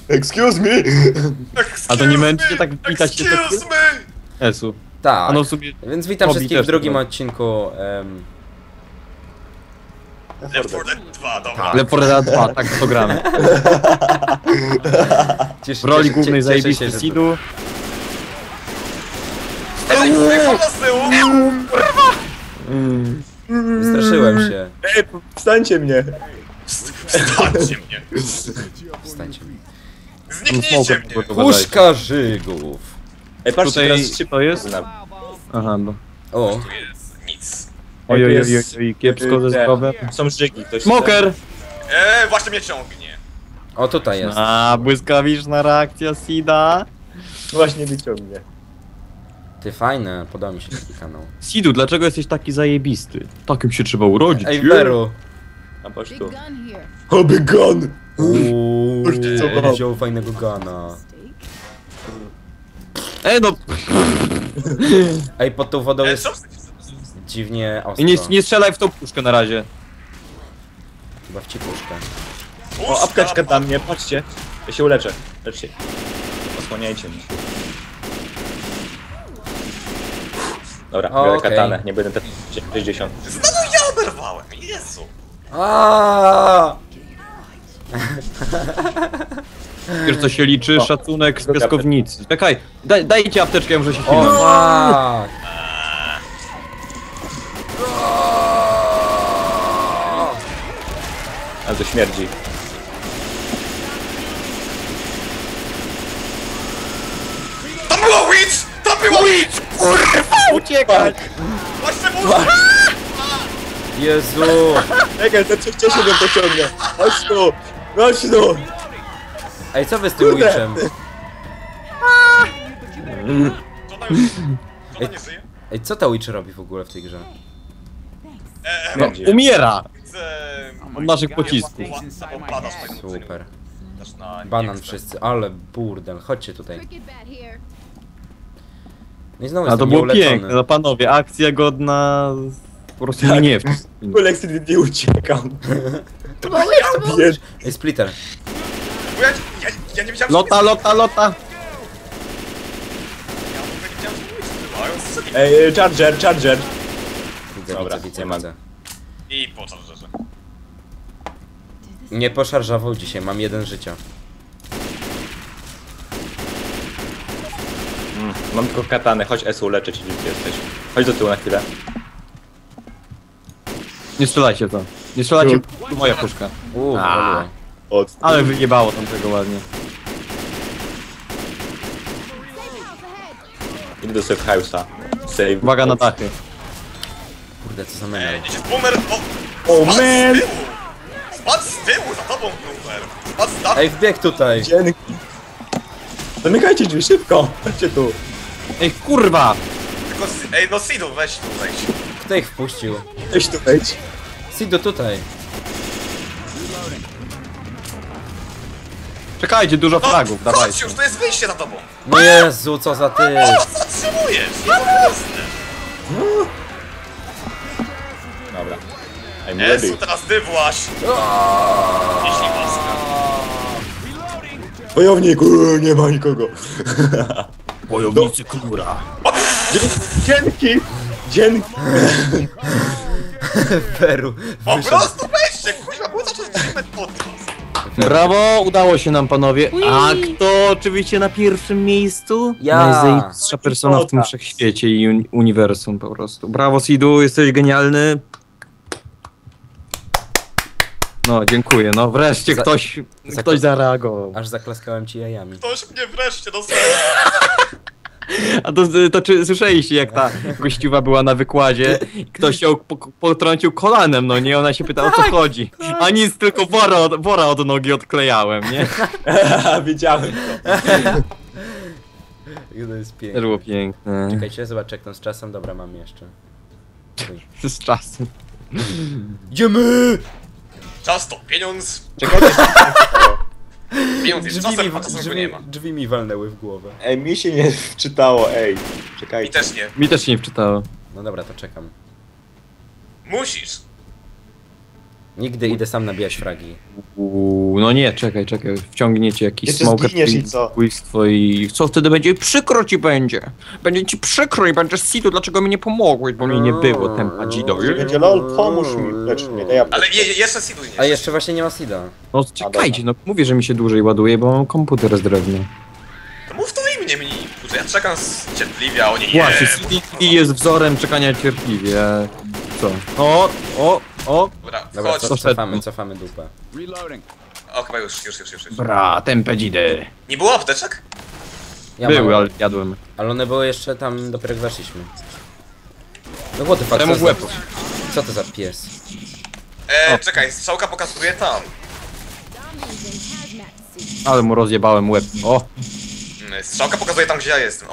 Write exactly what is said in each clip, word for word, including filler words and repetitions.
Excuse me! A to nie męczycie tak witać się tak? Excuse me! Esu. Tak, A no w sumie... więc witam Hobby wszystkich też w drugim to odcinku. Um, Left four Dead dwa, dobra. Left four Dead dwa, tak to gramy. cieszę, W roli cieszę- głównej cieszę się, zajebisty że- Sidu. Ej, kurwa z tyłu! Wystraszyłem się. Ej, wstańcie mnie! Wstańcie mnie! Wstańcie. Zniknijcie mnie! Puszka żygów. Ej, patrzcie, Tutaj teraz szybko to jest? na- Aha, no. O, Tu jest nic. Oj, oj, oj, jest- oj, kiepsko ze te- zdrowiem. Są żygi, ktoś... Smoker! Eee, właśnie mnie ciągnie. o tutaj jest. A, błyskawiczna reakcja Sida. Właśnie wyciągnie. Ty fajne, podoba mi się taki kanał. Sidu, dlaczego jesteś taki zajebisty? Takim się trzeba urodzić. Ej, nie? Veru. A patrz Big tu. gun here. O, big gun! Uuuu, Co mam? wziął fajnego gana. Ej, no. Ej, pod tą wodą Eee, jest co? dziwnie ostro. I nie, nie strzelaj w tą puszkę na razie. Chyba w ci puszkę. O, apteczka dla mnie, patrzcie. Ja się uleczę. Leczcie. Osłaniajcie mnie. Dobra, O, biorę okej. katanę, nie będę ten sześćdziesiąt. Znowu ja oberwałem, Jezu. Aaaa! Wiesz co się liczy? O, Szacunek z druga piaskownicy. Czekaj, daj, dajcie apteczkę, ja muszę się O, chwilę. fuck! Ale to śmierdzi. Tam była witch! Tam była witch! Uciekać! Właśnie muszę! Jezu! Czekaj, to czy wcześniej go pociągnę. Chodź tu! Chodź tu! Ej, co wy z tym Kurde. Witchem? To ona już... To ona nie żyje? Ej, co ta Witch robi w ogóle w tej grze? Eee, No, Śmierdzi. umiera! widzę... Od naszych pocisków. Badasz w moim Super. Też na Banan nie chcę. wszyscy, ale burdel, chodźcie tutaj. Cricket bat here. No i znowu A to jestem było nieuleczony. piękne, no panowie, akcja godna... Po prostu Tak. mnie w Kulek nie uciekam. Bied... Ej, Splitter. Bo ja, ja, ja nie wiedziałem, Lota, lota, lota! że... Ja w ogóle nie wiedziałem, że witch była. Ja ją strzeliłem. Ej, charger, charger. Widzę, Dobra, widzę, widzę, nie ma. widzę. I po czarze. Nie poszarżawał dzisiaj, mam jeden życia. Mm, mam tylko katanę, chodź Esu, leczę cię, gdzie ty jesteś. Chodź do tyłu na chwilę. Nie strzelajcie w to. Nie strzelajcie, to moja puszka. Uuu, A. wywaliło. Od... Ale wyjebało tam tego ładnie. Idę do safe house'a. Save. Uwaga na dachy. Kurde, co za menel. Eee, jedzie boomer, o... Oh Spadł man! z tyłu! Spadł z tyłu, za tobą boomer! Spadł z dachu! Ej, wbieg tutaj! Dzięki. Zamykajcie drzwi, szybko! Chodźcie tu. Ej, kurwa! Tylko, si- ej, no Sidu, weź tu, wejdź. Kto ich wpuścił? Weź tu, wejdź. Sido tutaj. Czekajcie, dużo No, fragów, chodź dawajcie. już, to jest wyjście za tobą! No Jezu, co za ty! O, co zatrzymujesz? Nie jasne! Dobra. I'm ready. Jezu, teraz ty właś! Jeśli łaska. Wojownik, uuu, nie ma nikogo. Wojownicy Kura. Dzięki! Dzięki! Peru. Po prostu weźcie, kurwa, było to trzymać podcast. Brawo, udało się nam panowie. A kto oczywiście na pierwszym miejscu? Ja. Najzajebistsza persona w tym wszechświecie i uni uniwersum po prostu. Brawo Sidu, jesteś genialny. No, dziękuję. No wreszcie Za- ktoś, za- ktoś zareagował. Aż zaklaskałem ci jajami. Ktoś mnie wreszcie dostał. A to, to czy słyszeliście, jak ta gościuwa była na wykładzie i ktoś ją po, potrącił kolanem, no nie? Ona się pyta, o co chodzi. A nic, tylko wora od, wora od nogi odklejałem, nie? Wiedziałem to. To jest To piękne. było piękne. Czekajcie, zobacz jak tam z czasem. Dobra, mam jeszcze. Uj. Z czasem. Idziemy! Czas to pieniądz. Czekajcie. Pieniądz jest Drzwi mi, czasem, a czasem go nie drzwi, ma. drzwi mi walnęły w głowę. Ej, mi się nie wczytało, ej. Mi Czekajcie. też nie. Mi też się nie wczytało. No dobra, to czekam. Musisz. Nigdy idę sam nabijać fragi. Uuu, no nie, czekaj, czekaj, wciągniecie jakiś Jeszcze smoker zginiesz i co? zabójstwo i co wtedy będzie? Przykro ci będzie! Będzie ci przykro i będziesz situ, dlaczego mi nie pomogłeś, bo mi nie było tempa dzido. Będzie lol, pomóż mi, lecz mnie, daj Ale je, je, jeszcze Sidu nie. A jeszcze właśnie nie ma Sida. No czekajcie, no mówię, że mi się dłużej ładuje, bo mam komputer z drewna. To mów to imię mnie, kurczę, ja czekam z- cierpliwie, a oni nie. Właśnie, C D jest wzorem czekania cierpliwie. Co? O, o, o! Dobra, Dobra, chodź. co, Poszedł. cofamy, cofamy dupę. O, chyba już, już, już, już. już. Bra, tempe dzidy. Nie było apteczek? Ja Były, mam, ale jadłem. ale one były jeszcze tam dopiero jak weszliśmy. No what the fuck, Temu co, w łeb. za, co to za pies? E, czekaj, strzałka pokazuje tam. Ale mu rozjebałem łeb. O! Mm, Strzałka pokazuje tam, gdzie ja jestem. O.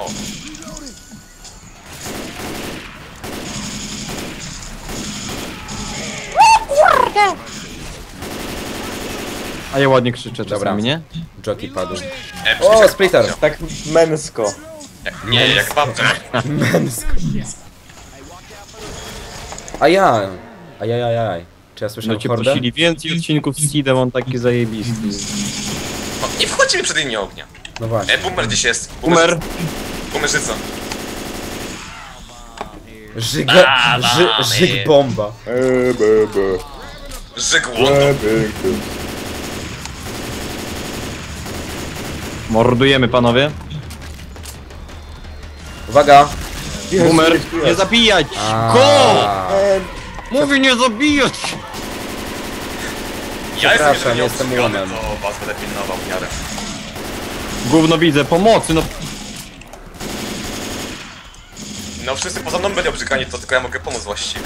A ja ładnie krzyczę Dobra. czasami, nie? Jockey padł. E, O, przecież- splitter! Tak męsko. Jak, nie, jak babcia. Męsko. A ja! Ajajajaj. Czy ja słyszę No cię hordę? prosili więcej odcinków z Seedem, on taki zajebisty. No, nie wchodzimy przed linii ognia. No właśnie. E, boomer gdzieś jest. Umer! Boomerzyca. Żyga... A, Ży, mamy. żyg bomba. Eee, be, be. Żyg Be, łoto. be, be. Mordujemy, panowie. Uwaga! Boomer, nie zabijać! A, Go! Eee, Mówi nie zabijać! Ja jestem, Przepraszam, jeżeli jestem obsługiony, łonem. to was będę pilnował w miarę. Gówno widzę, pomocy, no. No wszyscy poza mną byli obrzykani, to tylko ja mogę pomóc właściwie.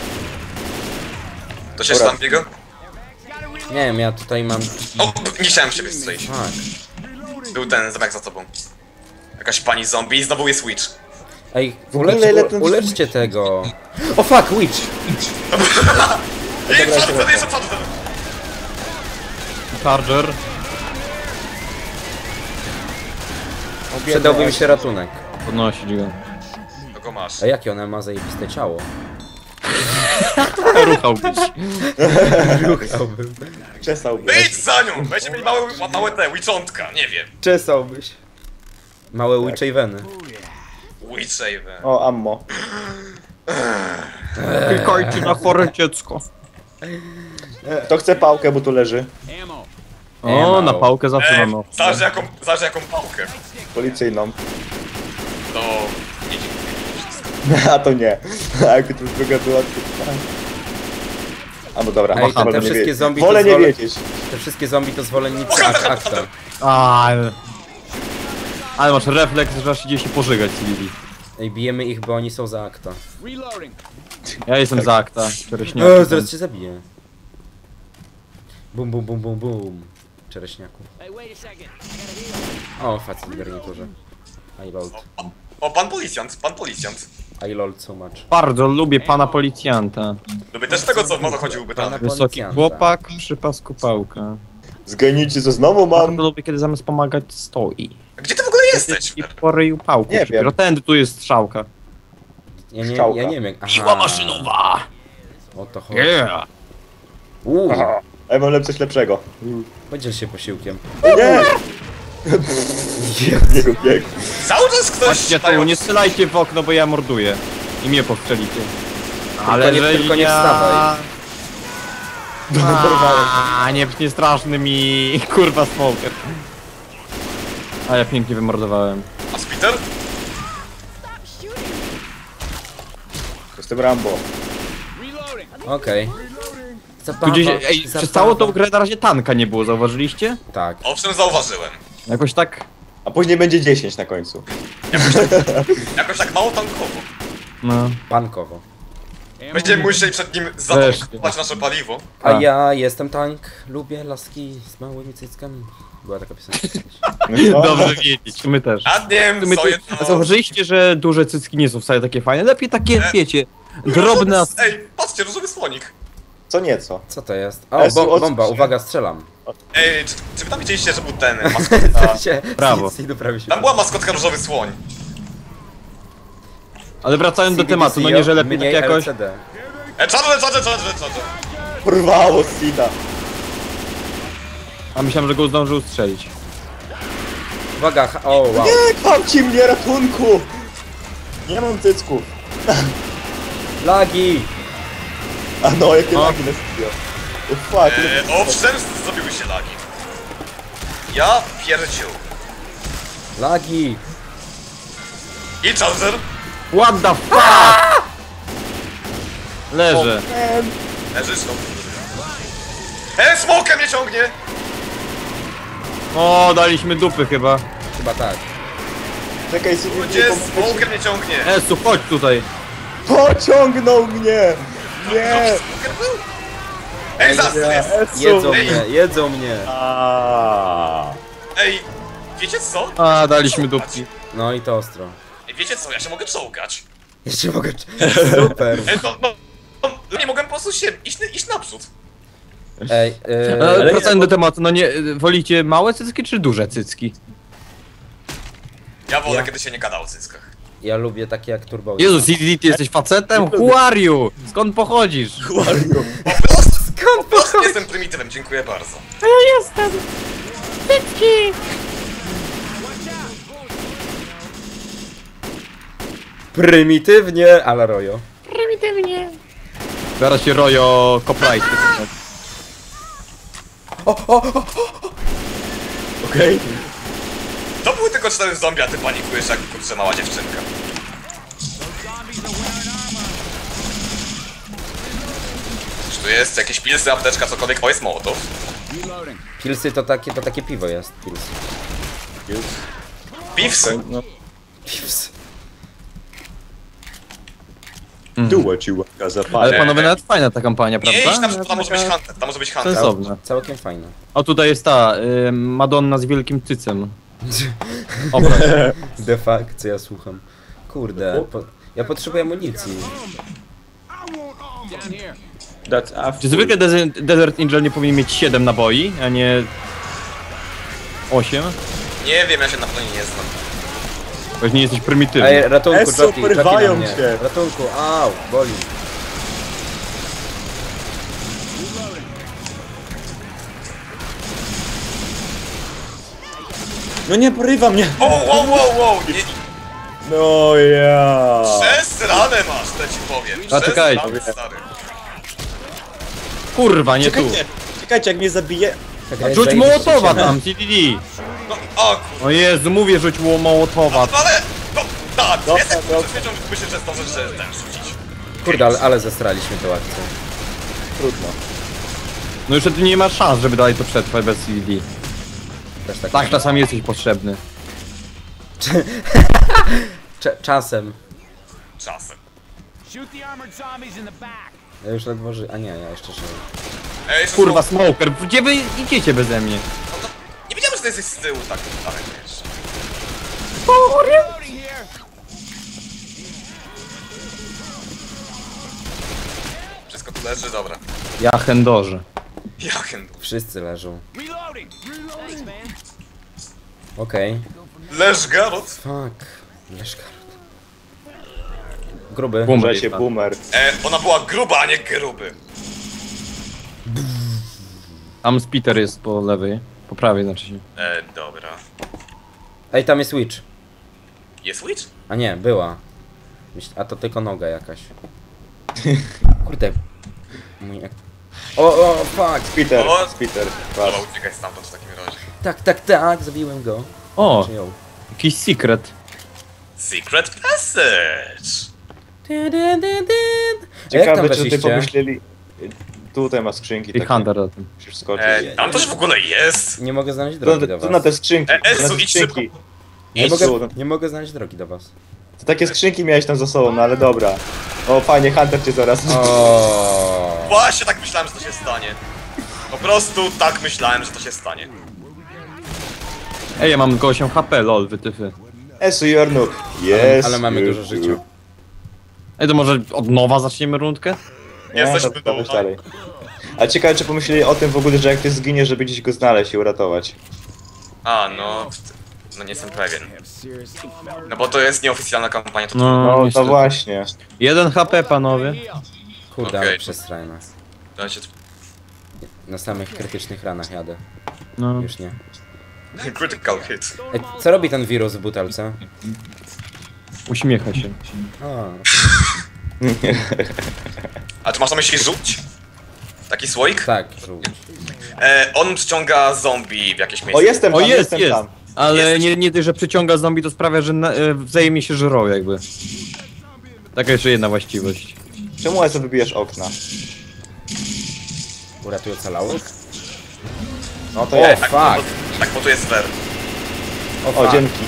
To się Dobra. tam biega? Nie wiem, ja tutaj mam... O, b- nie chciałem w ciebie strzelić. Tak. Był ten zamek za tobą. Jakaś pani zombie i znowu jest witch. Ej, W ogóle ulecz, ile u, ten- uleczcie tego. O fuck, witch! I co to jest, co to Charger. Przydałby mi się ratunek. Podnosić go. go masz? A jakie ona ma zajebiste ciało? Ruchałbyś. Ruchałbym. Czesałby. Wyjdź za nią! Będziemy mieli małe, małe te, witchontka, nie wiem. Czesałbyś. Małe witchaveny. Witchaven. O, ammo. Klikajcie na chore dziecko. To chce pałkę, bo tu leży. O, na pałkę zawsze E, mamy opcję. zależy jaką, zależy jaką pałkę. Policyjną. To... nie dziękuję. A to nie. A jakby to druga była, to... A no dobra, Ej, wolę te nie wszystkie wiedzieć. zombie to Wolę nie zwolę- wiedzieć. Te wszystkie zombie to zwolennicy Hunter, ak Hunter, akta. Hunter. Ale... Ale masz refleks, że aż idzie się pożygać cywili. Ej, bijemy ich, bo oni są za akta. Ja jestem za akta, czereśniaki. O, zaraz cię zabiję. Bum, bum, bum, bum, bum. Czereśniaku. O, facet w garniturze. I lol. O, o, pan policjant, pan policjant. I lol so much. Bardzo lubię pana policjanta. Lubię też tego, co w modo chodziłby tam. Pana- Wysoki Policjanta. chłopak przy pasku pałka. Zganicie, co znowu mam. Bardzo lubię, kiedy zamiast pomagać stoi. Gdzie ty w ogóle jesteś? I po ryju pałku. Nie przybiera. wiem. Tędy tu jest strzałka. Ja nie, Strzałka. ja nie wiem jak... Aha, Siła maszynowa! o to chodzi. Yeah! Uuu, Aha. A ja mam lep- coś lepszego. podziel się posiłkiem. Nie! Biegu, biegu. Cały czas ktoś... Chodźcie tu, nie strzelajcie w okno, bo ja morduję. I mnie postrzelicie. nie- że tylko nie ja- wstawaj. A nie, nie straszny mi kurwa smoker. A ja pięknie wymordowałem. A Spiter? Jestem Rambo. Okej. Zabawa, Tu gdzieś, ej, zabawa. przez całą tą grę na razie tanka nie było, zauważyliście? Tak. Owszem, zauważyłem. Jakoś tak, A później będzie dziesięć na końcu. Jakoś tak mało tankowo. no. Bankowo. Będziemy musieli przed nim zatankować nasze paliwo. A A. ja jestem tank, lubię laski z małymi cyckami. Była taka piosenka kiedyś. No, Dobrze wiedzieć, my też. A nie wiem, My co tu, jedno... a zauważyliście, że duże cycki nie są wcale takie fajne? Lepiej takie, wiecie, drobne... a- Ej, patrzcie, różowy słonik. co nieco. Co to jest? O, Esu, bo, od- bomba, uwaga, strzelam. Ej, czy, czy wy tam widzieliście, że był ten maskotka? Się, brawo. Sidu prawie się... Tam była maskotka różowy słoń. Ale wracając do C B D tematu, no C O, nie, że lepiej tak mniej jakoś... L C D. E, czarze, czarze, czarze, czarze. Porwało Sida. A myślałem, że go zdążył strzelić. Uwaga, ha- o wow. Nie, kamci mnie, ratunku! Nie mam cycków. Lagi! A no, jakie O. lagi na studio. Oh, fuck. E, owszem, zrobiły się lagi. Ja pierdził. Lagi! I Charger. What the fuck? Leżę. Leżysz, no. E, smoke mnie ciągnie! O, daliśmy dupy chyba. Chyba tak. Czekaj, Sidi, Gdzie nie smoke mnie ciągnie? Esu, chodź tutaj. Pociągnął mnie! Nie! Smoker był? Ej, zas jest! Esu. Jedzą Ej. mnie, jedzą mnie. Aaaa. Ej, wiecie co? A, daliśmy dupki. No i to ostro. Ej, wiecie co? Ja się mogę czołgać. Jeszcze mogę... Super. Ej, no, no, no nie mogę po prostu się iść, iść naprzód. Ej, E, yy, Ale wracając nie, do tematu, no nie, wolicie małe cycki czy duże cycki? Ja wolę, Ja. kiedy się nie gada o cyckach. ja lubię takie jak turbo. Jezus, Izzy, ty jesteś facetem? Who are you? Skąd pochodzisz? Wario. Po prostu, po prostu jestem prymitywem, dziękuję bardzo. Prymitywnie, ale rojo. Zaraz się rojo copyright. Okej. To były tylko cztery zombie, a ty panikujesz jak kurczę mała dziewczynka. Czy tu jest jakieś pilsy, apteczka, cokolwiek? O, jest mołotow. Pilsy to takie, to takie piwo jest. Pils. Piws! No, Piws. do what you want, Ale zapalę. panowie, nawet fajna ta kampania, Nie, prawda? idź tam, tam może być hunter, tam może być hunter. Sensowne. Całkiem fajne. O, tutaj jest ta, y, Madonna z wielkim cycem. Obraz. De facto, co ja słucham. Kurde, po, ja potrzebuję amunicji. That's after. Czy zwykle Desert, Desert Angel nie powinien mieć siedem naboi, a nie osiem? Nie wiem, ja się na pewno nie znam. Bo nie jesteś prymitywny. Ej, ratunku, Eso, Joki, Joki na porwają mnie. cię. Ratunku, au, boli. No nie porywa mnie! O, wow, wow, wow! Nie, No ja. przez ranę masz, to ci powiem. A, Przez czekajcie. ranę, stary. Kurwa, nie tu. Czekajcie, czekajcie, jak mnie zabije. Czekaj, Rzuć zajmij Mołotowa się. tam, C D D. No, o kur... O Jezu, mówię, rzuć mu Mołotowa. Ale... No, tak, Dobra, jest jak dobra. myślę, myślę, że zdążę, że ten rzucić. Kurde, ale, ale zestraliśmy tę akcję. Trudno. No już ty nie masz szans, żeby dalej to przetrwać bez C D D. Też tak. Tak, czasami jesteś potrzebny. Cze- czasem. Czasem. Shoot the armored zombies in the back. Ja już ledwo ży... A nie, ja jeszcze żyję. Ej, jeszcze Kurwa, smoke. Smoker, gdzie wy idziecie beze mnie? Nie wiedziałem, że ty jesteś z tyłu tak daleko jeszcze. Loading here. Wszystko tu leży, dobra. Ja Hendorze. Jachen. Wszyscy leżą. Reloading. Thanks, man. Okej. Leż Garot. Fuck. Leszka. Gruby. Bum. Uważajcie, boomer. E, ona była gruba, a nie gruby. Tam Spiter jest po lewej. Po prawej znaczy się. E, dobra. Ej, tam jest Witch. Jest Witch? A nie, była. Myśl... A to tylko noga jakaś. Kurde. Mój... ek- O, o, fuck. Peter, O. Peter. Dobra, uciekaj stamtąd w takim razie. Tak, tak, tak, zabiłem go. O, Czy ją? jakiś secret. Secret Passage! Dyn, dyn, dyn, dyn. A jak tam Ciekawe, czy tutaj weszliście? pomyśleli... Tutaj ma skrzynki I takie. Hunter o tym. Musisz skoczyć. E, tam też w ogóle jest! Nie mogę znaleźć Tu, drogi do tu na was. te skrzynki. E, tu na Esu, te idź skrzynki. szybko. Nie Idź mogę, tu. nie mogę znaleźć drogi do was. To takie skrzynki miałeś tam za sobą, no ale dobra. O, fajnie, Hunter cię zaraz... O. Właśnie tak myślałem, że to się stanie. Po prostu tak myślałem, że to się stanie. Ej, ja mam tylko osiem H P, lol, wytyfy. Esu, you are noob. Yes, Ale mamy you dużo are życia. noob. Ej, to może od nowa zaczniemy rundkę? Nie, Jesteśmy to, to weź tu. dalej. A ciekawe, czy pomyśleli o tym w ogóle, że jak ty zginiesz, żeby gdzieś go znaleźć i uratować. A, no... No nie jestem pewien. No bo to jest nieoficjalna kampania, to No, No, to niestety. właśnie. Jeden H P, panowie. Kurde, Okej. ale przestrajne. Dajcie... Na samych krytycznych ranach jadę. No. Już nie. Critical hit. Ej, co robi ten wirus w butelce? Uśmiecha się. A, A czy masz na myśli rzuć? Taki słoik? tak, żółć. E, on przyciąga zombie w jakieś miejsce. O, jestem O, tam, jest, jestem jest. tam. Ale Jesteś- nie, nie dość, że przyciąga zombie, to sprawia, że na, e, wzajemnie się żrą jakby. Taka jeszcze jedna właściwość. Czemu Eso wybijesz okna? Uratuj ocalałych? No to O, jest. Tak, fuck. bo, tak, bo tu jest fair. O, O, fuck. dzięki.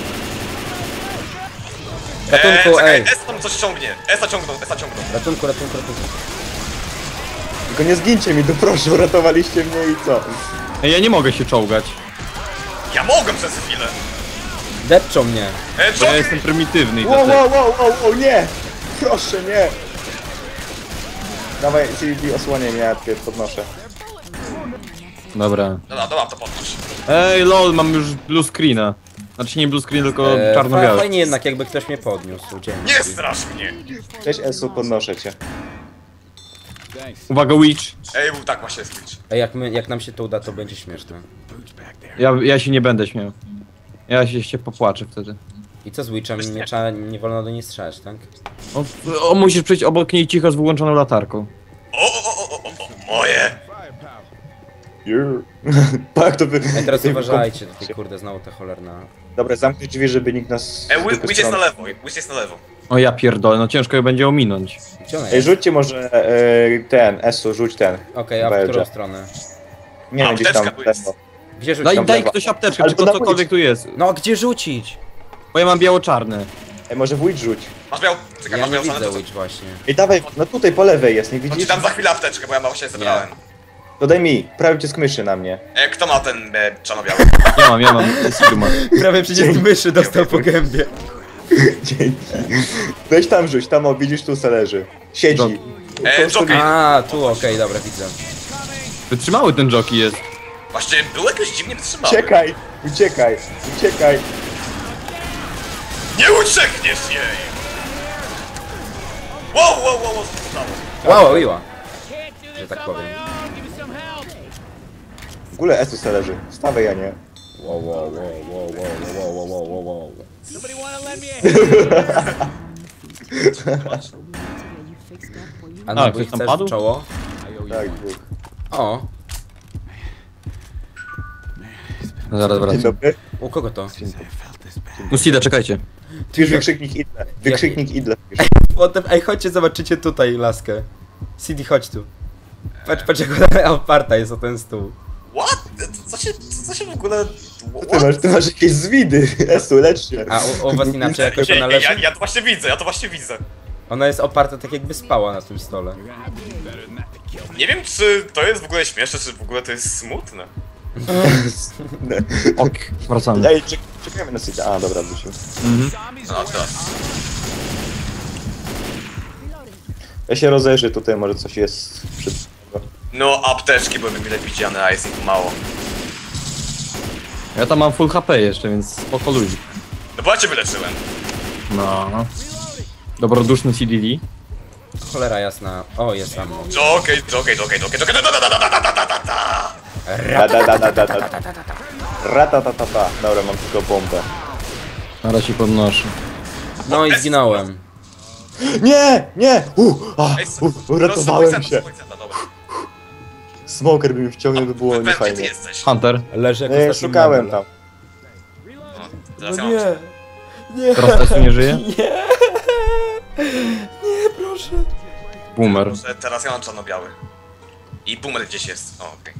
Ratunku, e, czekaj, ej. S tam coś ciągnie. Esa ciągną, Esa ciągną. Ratunku, ratunku, ratunku. Tylko nie zgincie mi tu, proszę, uratowaliście mnie i co? Ej, ja nie mogę się czołgać, Ja mogłem przez chwilę. Depczą mnie. E, bo ja ciągnij! jestem prymitywny i Wow, dlatego... wow, wow, wow, wow, nie! Proszę, nie! Dawaj, C D T osłonię mnie, ja cię podnoszę. Dobra. Dobra, dobra, to podnoś. Ej, lol, mam już blue screena. Znaczy nie blue screen, tylko E, fa- czarno-biały. fajnie jednak, jakby ktoś mnie podniósł. Dzięki. Nie strasz mnie! Cześć Esu, podnoszę cię. Uwaga, Witch. Ej, był tak właśnie switch. Ej, jak, my, jak nam się to uda, to będzie śmieszne. Ja, ja się nie będę śmiał. Ja się, się popłaczę wtedy. I co z Witchem? Nie, trzeba, nie wolno do niej strzelać, tak? O, o, musisz przejść obok niej cicho z wyłączoną latarką. O, o, o, o, o, o, moje! Tak, to by... Ej, teraz uważajcie, tutaj kurde, znowu ta cholerna... Dobra, zamknij drzwi, żeby nikt nas... E, z dupy Witch jest na strony- lewo, Witch jest na lewo. O ja pierdolę, no ciężko je będzie ominąć. Gdzie ona Ej, jest? rzućcie może e, ten, Esu, rzuć ten. Okej, a w Belgia. którą stronę? Nie wiem, gdzieś Apteczka tam, tu jest. lewo. Gdzie rzucić? Daj, tam daj lewa. ktoś apteczkę, Albo czy na to cokolwiek tu jest. No, gdzie rzucić? Bo ja mam biało-czarny. Ej, może wójt rzuć. Masz miał... Czekaj, Ja masz nie miał widzę to... Witch właśnie. Ej, dawaj, no tutaj po lewej jest, nie To ci widzisz? dam za chwilę apteczkę, bo ja właśnie zebrałem. To daj mi, prawie cię z myszy na mnie. E, kto ma ten e, czarno-biały? Ja mam, ja mam. Sigma. Prawie przecież myszy dostał po gębie. Dzięki. Weź tam rzuć, tam o, widzisz, tu se leży. Siedzi. E, Jockey! A, tu, okej, dobra, widzę. Wytrzymały ten jockey jest. Właśnie był jakoś dziwnie wytrzymały. Uciekaj, uciekaj, uciekaj. Nie uciekniesz jej! Wow, wow, wow, wow, co się stało? Wow, miła. Że tak powiem. W ogóle Esu se leży. Wstawaj, ja nie. Wow, wow, wow, wow, wow, wow, wow, wow, wow. Somebody wanna let me in? A A, no, bo ktoś tam chcesz padł? w czoło? Tak, dwóch. O, No zaraz Dzień wracam. dobry. u kogo to? Musida, czekajcie. Pisz wykrzyknik idle. Wykrzyknik idle. pisz. Potem, ej, chodźcie, zobaczycie tutaj laskę. C D, chodź tu. Patrz, patrz jak ona oparta jest o ten stół. What? Co się, co się w ogóle... Co ty masz? Ty masz jakieś zwidy. Esu, lecz się. A u, u was inaczej jakoś Nie, ona nie, ja, leży? ja to właśnie widzę, ja to właśnie widzę. Ona jest oparta tak jakby spała na tym stole. Nie wiem, czy to jest w ogóle śmieszne, czy w ogóle to jest smutne. Ok, wracamy. Ej, czek czekajmy na sycie. A, dobra, wrócił. No, teraz. Ja się rozejrzę tutaj, może coś jest przed... No, apteczki były mile widziane, a jest ich mało. Ja tam mam full H P jeszcze, więc spoko ludzi. No bo ja cię wyleczyłem. No. Dobroduszny C D D. Cholera jasna. O, jest ammo. Jockey, jockey, jockey, jockey, jockey, da, da, da, da, da, da, da, da, da. Da, da, da, da, da, da. Ratatatata. Dobra, mam tylko bombę. Zaraz się podnoszę. No i zginąłem. Nie! Nie! Uh, a, Ej, s- uh, uratowałem policjanta, się. policjanta, dobra. Smoker by mi wciągnął, by było Pewnie ty niefajnie. jesteś. Hunter. Leży jak Nie, ostatni szukałem mebel. tam. No, teraz No ja mam... nie. Nie. Teraz Esu nie żyje? Nie. Nie, proszę. Boomer. Że teraz ja mam czarno-biały. I boomer gdzieś jest. O, okej.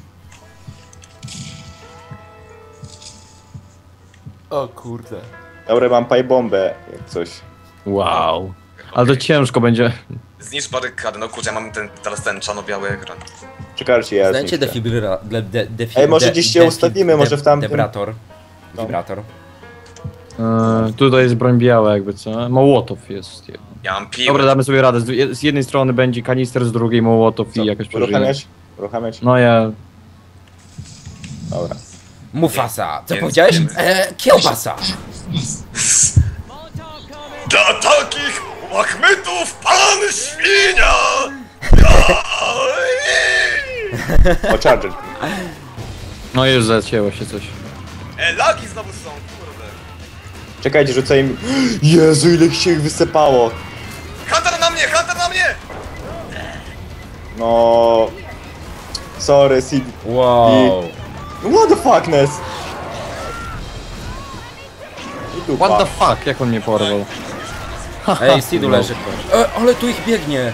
O kurde. Dobra, mam paj bombę, jak coś. Wow. Ale to ciężko będzie. Zniszcz barykadę, no kurczę, ja mam ten, teraz ten czarno-biały ekran. Czekajcie, ja Znajcie zniszczę. defibryla... De, de, defi, Ej, może de- gdzieś się defi- ustawimy, może w tamtym- Debrator. No. Wibrator. Eee, tutaj jest broń biała jakby co? Mołotow jest. Ja mam piłę. Dobra, damy sobie radę. Z, je- z jednej strony będzie kanister, z drugiej Mołotow i jakoś przeżyje. Uruchamiać? Uruchamiać? No ja... Dobra. Mufasa. Co Więc- powiedziałeś? więc- E, kiełbasa. Dla takich łachmytów pan świnia! Ja! O, Charger. No już zacięło się coś. E, lagi znowu są, kurde. Czekajcie, rzucaj im... Jezu, ile się ich wysypało. Hunter na mnie, Hunter na mnie! No... Sorry, Sid. Wow. What the fuckness? I dupa. What the fuck, jak on mnie porwał? Ej, Sidu leży. E, ale tu ich biegnie.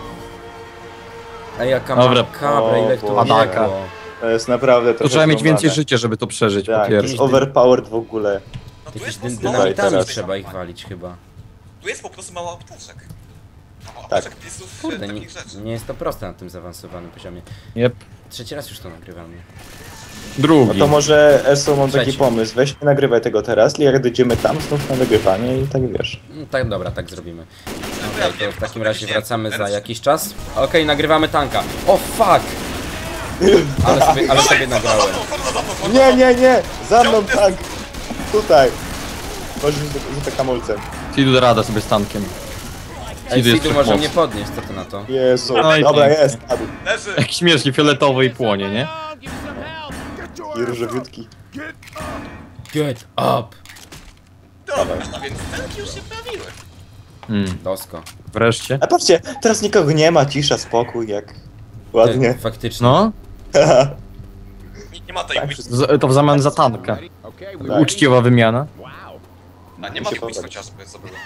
Ej, jaka Dobra. makabra, ile ich tu Padaka. biegło. To jest naprawdę To trochę trzeba mieć zrąbane. więcej życia, żeby to przeżyć, po Tak, pierwsze. jest overpowered w ogóle. No tu Jakimiś jest, dyn po prostu, Dawaj, dynamitami teraz. trzeba ich walić chyba. tu jest po prostu mało apteczek. Mało Tak. apteczek, pisów, Kurde, nie, takich rzeczy. nie jest to proste na tym zaawansowanym poziomie. Jep. Trzeci raz już to nagrywamy. No Drugi. to może, Eso, mam taki Trzeci. pomysł. Weź nie nagrywaj tego teraz, jak dojdziemy tam, znów na nagrywanie i tak wiesz. No, tak, dobra, tak zrobimy. Ja Okej, to wiem, w takim po razie prostu wracamy nie- za jakiś czas. Okej, nagrywamy tanka. O fuck! Ale sobie, ale sobie nagrałem. Nie, nie, nie! Za mną tank! Tutaj! Może rzucę kamulcem. Sidu da rada sobie z tankiem. Ej, Sidu jest Sidu może wszechmocny. mnie podnieść, co ty na to? Jezu, No i dobra, pięknie. jest, padł. Leży! Jak śmiesznie fioletowy i płonie, nie? Oh, give me some help. I różowiutki. Get up! Dobra, a więc tanki już się pojawiły. Hmm. Dosko. Wreszcie. A patrzcie, teraz nikogo nie ma, cisza, spokój, jak... Ładnie. Ej, faktycznie. No, Nie, nie ma tej Tak, tak, wszyscy- z- to w zamian za tanka. Okay, Tak. Uczciwa wymiana. A nie ma się tych podoba. chociażby, co było.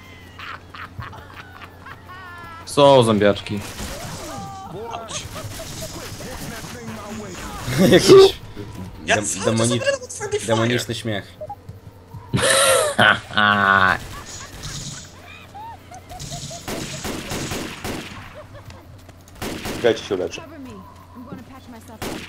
Są zombiaczki. Auć. Jakiś Ja Dem- cały demoni- czas obrałem od Friendly Fire. demoniczny śmiech. Czekajcie, się uleczę. Cover me. I'm going to patch myself up.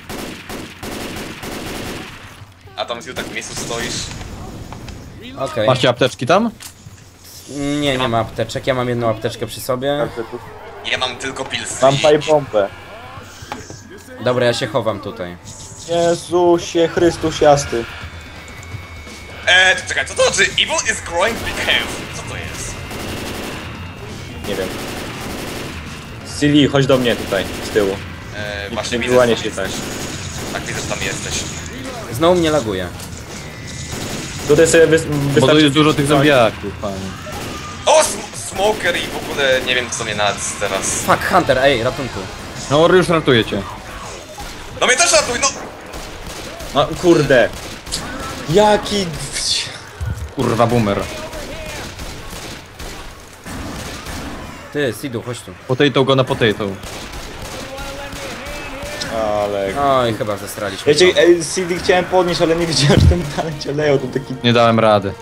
A tam z tak w miejscu stoisz. Okej. Macie apteczki tam? Nie, nie ma apteczek. Ja mam jedną apteczkę przy sobie. Ja mam tylko pilsy. Mam pajpompę. Dobra, ja się chowam tutaj. Jezusie Chrystusiasty. Eee, to czekaj, co to znaczy? Evil is growing big health. Co to jest? Nie wiem. Silly, chodź do mnie tutaj, z tyłu. Eee, I właśnie widzę, wyłanie że się tam jesteś. Tak, widzę, że tam jesteś. Znowu mnie laguje. Tutaj sobie wys Bo tu wystarczy... jest dużo tych zombiaków, panie. O, sm smoker i w ogóle nie wiem co mnie nad teraz. Fuck, Hunter, ej, ratunku. No, już ratuję cię. No mnie też ratuj, no! No kurde. Jaki... Kurwa, boomer. Ty, Sidu, chodź tu. Potato go na potato. Ale... Oj, chyba zestraliśmy. Ja cię, ej, C D chciałem podnieść, ale nie wiedziałem, że ten dalej cię leją, to taki... Nie dałem rady.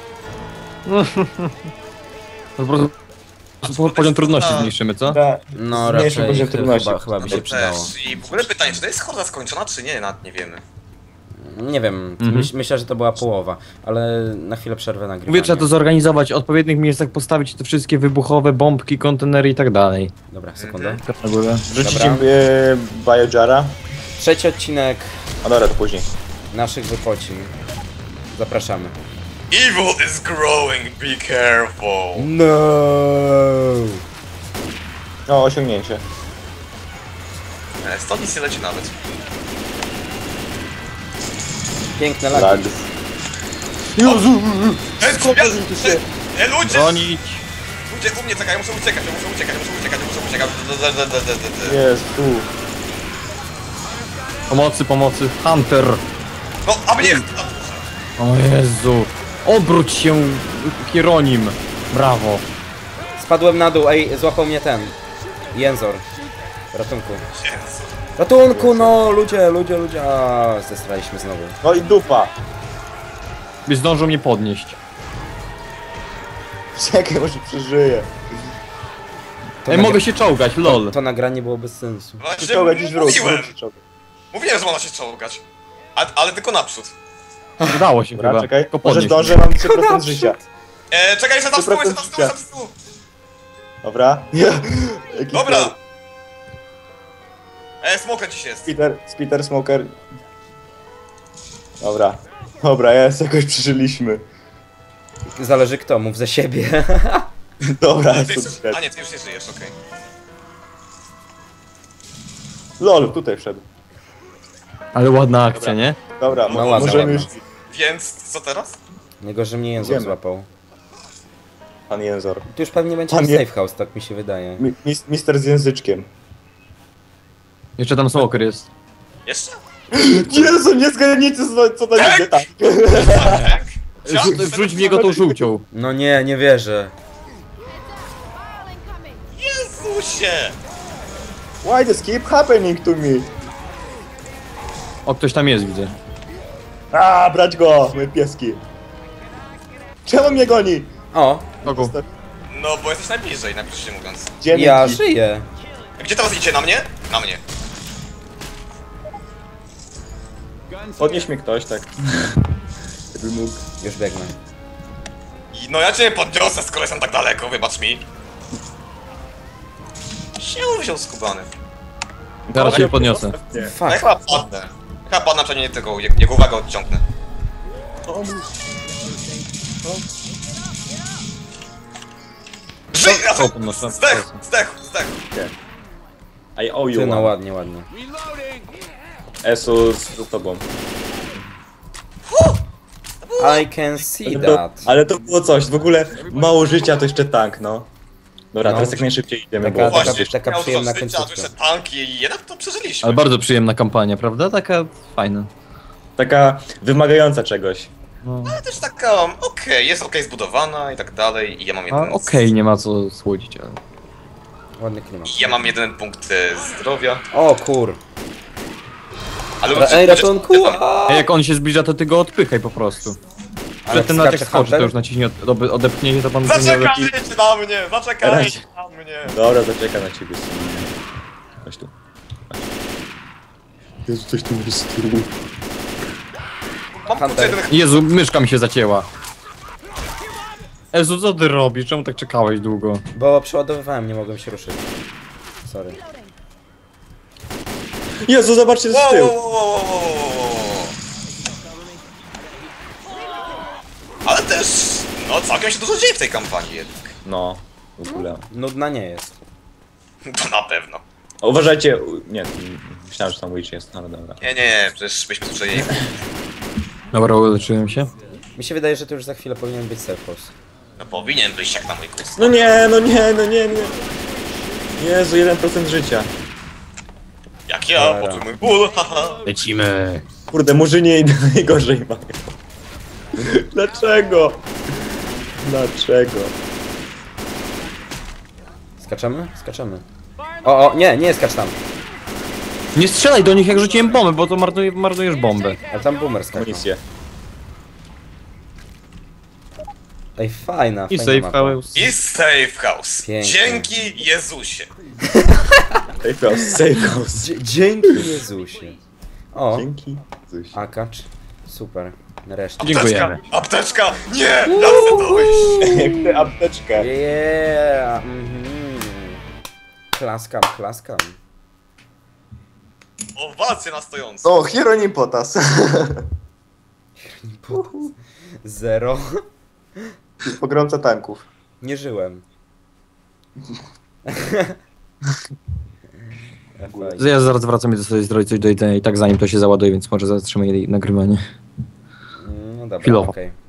Po prostu po- poziom trudności zmniejszymy, co? Ta, No zmniejszył raczej poziom ch- trudności. chyba, chyba by się To przydało. też. I w ogóle pytanie, czy to jest horda skończona, czy nie? Nawet nie wiemy. Nie wiem, Mhm. myśl, myślę, że to była połowa, ale na chwilę przerwę nagrywania. Mówię, trzeba to zorganizować, w odpowiednich miejscach postawić te wszystkie wybuchowe bombki, kontenery i tak dalej. Dobra, sekundę. Na górę. Rzucicie Dobra. e, Biojara? Trzeci odcinek A dobra, to później. naszych wypocin. Zapraszamy. Evil is growing, be careful. No. O, osiągnięcie. E, stąd nic nie leci nawet. Piękne Lag. lagi. Jezu! Ej, Skończył tu się. E, ludzie! Bronić! Ludzie u mnie czekaj, ja muszę uciekać, ja muszę uciekać, ja muszę uciekać, ja muszę uciekać. D- d- d- d- d- d- Jest tu. Pomocy, pomocy. Hunter! No, a mnie! O Jezu! Obróć się, Hieronim! Brawo! Spadłem na dół, ej, złapał mnie ten. Jęzor. Ratunku. Jezu. Ratunku, no, ludzie, ludzie, ludzie. A, zestraliśmy znowu. No i dupa. By zdążył mnie podnieść. Czekaj, może przeżyję. To Ej, nagra- mogę się czołgać, lol. To, to nagranie było bez sensu. Właśnie Czołgać dziś wróć, mówiłem, wróć czołgać. mówiłem, że można się czołgać. A, ale tylko naprzód. Udało się Dobra, chyba. czekaj. Tylko Może podnieść. zdążę, mam trzy procent życia. E, czekaj, jeszcze tam z tyłu, jeszcze tam z tyłu, życia. jeszcze tam z tyłu. Dobra. Jaki Dobra. to- E, smoker dziś jest. Peter, Peter Smoker. Dobra. Dobra, jest, jakoś przeżyliśmy. Zależy kto, mów za siebie. Dobra, Ty jest jeszcze, super. a nie, ty już nie żyjesz, okej. Lol, tutaj wszedł. Ale ładna akcja, nie? Dobra, No mo- ładna, możemy ładna. już... Więc co teraz? Niego, że mnie język Wiemy. złapał. Pan Jęzor. Tu już pewnie będzie Panie- safe house, tak mi się wydaje. Mi- mis- Mister z języczkiem. Jeszcze tam smoker jest. Jeszcze? Jezu, nie zgadniecie co, co tam idzie, tak. Tak. Rzu- Wrzuć w niego tą żółcią. No nie, nie wierzę. Jezusie! Why this keep happening to me? O, ktoś tam jest, widzę. A, brać go, moje pieski. Czemu mnie goni? O, Kogo? No bo jesteś najbliżej, najbliżej mówiąc. Dzięki. ja żyję. Gdzie teraz idzie? Na mnie? Na mnie. Podnieś mnie ktoś, tak. Gdyby mógł. Już biegnę. I no ja cię nie podniosę, skoro jestem tak daleko, wybacz mi. Się wziął skubany. Zaraz się podniosę. Nie. No ja Fuck. chyba padnę. Chyba padnę, przynajmniej nie tego, jego uwagę odciągnę. Żyj! O, podnoszę. Zdech! Zdech! Zdech! I owe you Ty, no one. ładnie, ładnie. Esus z tobą. I can see To, that. ale to było coś, w ogóle mało życia to jeszcze tank, no. Dobra, No. teraz jak najszybciej idziemy, Taka- bo taka- Właśnie, taka miał przyjemna dużo życia, końcówka. tu jeszcze tanki i jednak to przeżyliśmy. Ale bardzo przyjemna kampania, prawda? Taka fajna. taka wymagająca czegoś. No. Ale też taka, okej, jest okej zbudowana i tak dalej i ja mam A jeden... okej, nie ma co słodzić, ale... Ładny klimat. I ja mam jeden punkt e, zdrowia. O kur. Ale Ra- Ej, ratunku! A! A jak on się zbliża, to ty go odpychaj po prostu. Ale Przed tym nawet jak skacze skoczy, to Hunter? już naciśnie od, od, odepchnięcie, to pan to nie odepchnie. Zaczekajcie na mnie! Zaczekajcie na mnie! Dobra, zaczeka na ciebie. Chodź tu. Jezu, coś tu jest z tyłu. Mam Hunter. tu jeden... Jezu, myszka mi się zacięła. Jezu, co ty robisz? Czemu tak czekałeś długo? Bo przeładowywałem, nie mogłem się ruszyć. Sorry. Jezu, zobaczcie z Wow, wow, tyłu. wow, wow, wow, wow, wow. Ale też, no całkiem się dużo dzieje w tej kampanii jednak. No, w ogóle. Nudna nie jest. To na pewno. A uważajcie, u- nie, myślałem, że tam Witch jest, ale dobra. Nie, nie, nie, przecież byśmy słyszeli. Dobra, uleczyłem się. Mi się wydaje, że to już za chwilę powinien być safe house. No powinien być jak na mój gust. No nie, no nie, no nie, nie. Jezu, jeden procent życia. Jak ja, Dobra. poczuj mój ból, haha. Lecimy. Kurde, murzynie najgorzej mają. Dlaczego? Dlaczego? Skaczemy? Skaczemy. O, o, nie, nie skacz tam. Nie strzelaj do nich jak rzuciłem bombę, bo to marnuje, marnujesz bombę. Ale tam boomer skakał. Amunicję. Ej, fajna, I fajna safe mapa. house. I safe house. Pięknie. Dzięki Jezusie. Safe house, safe house. Dzie- Dzięki Jezusie. O, Dzięki. Coś. akacz. Super. Nareszcie. Dziękujemy. Apteczka, apteczka, nie, ja chcę dojść. Jak tę apteczkę. Yeah! Mhm. Klaskam, klaskam. Owacje na stojąco. O, Hieronim Potas. Zero. Pogromca tanków. Nie żyłem. Fajnie. Ja zaraz wracam i do sobie zrobić coś do jedzenia i tak zanim to się załaduje, więc może zatrzymaj nagrywanie. No dobra, Chwilowo. okej.